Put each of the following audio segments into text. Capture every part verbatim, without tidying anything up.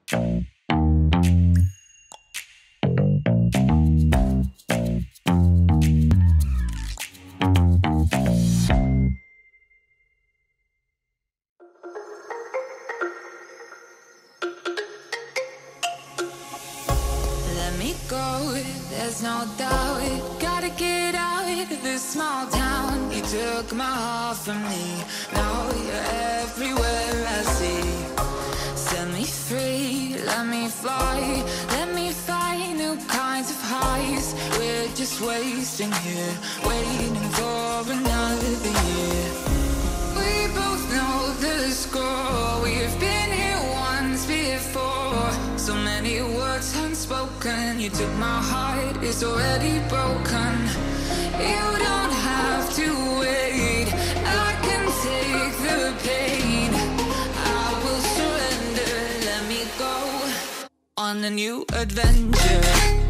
There's no doubt, gotta get out of this small town. You took my heart from me, now you're everywhere I see. Set me free, let me fly, let me find new kinds of highs. We're just wasting here, waiting for another year. We both know the score, we've been here once before. So many words unspoken, you took my heart, it's already broken. You don't have to wait, I can take the pain. I will surrender, let me go on a new adventure.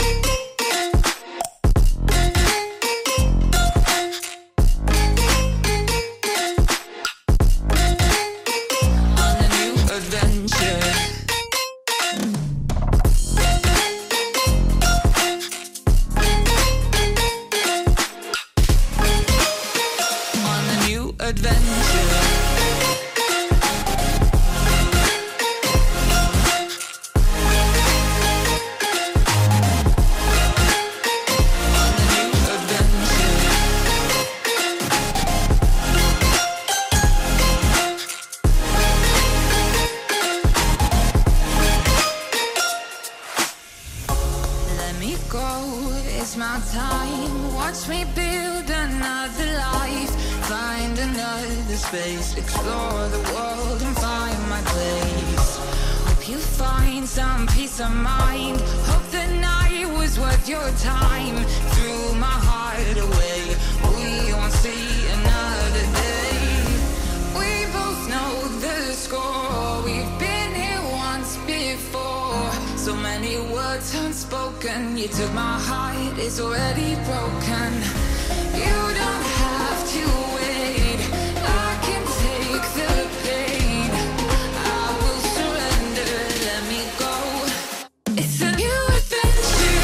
It's my time, watch me build another life. Find another space, explore the world and find my place. Hope you find some peace of mind, hope the night was worth your time. Threw my heart away, we won't see another day. We both know the score, we've been here once before. So many words unspoken, you took my heart, it's already broken. You don't have to wait, I can take the pain. I will surrender, let me go. It's a new adventure.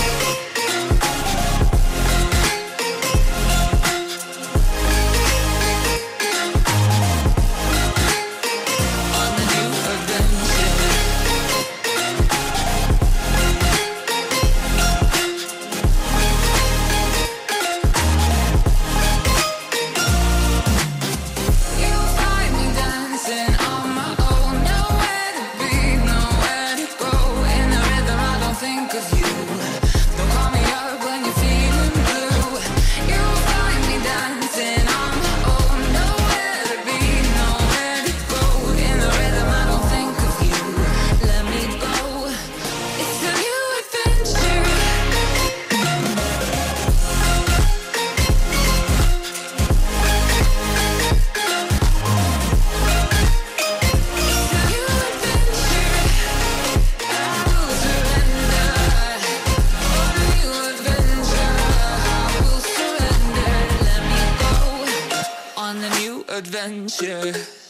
On a new adventure. Adventure.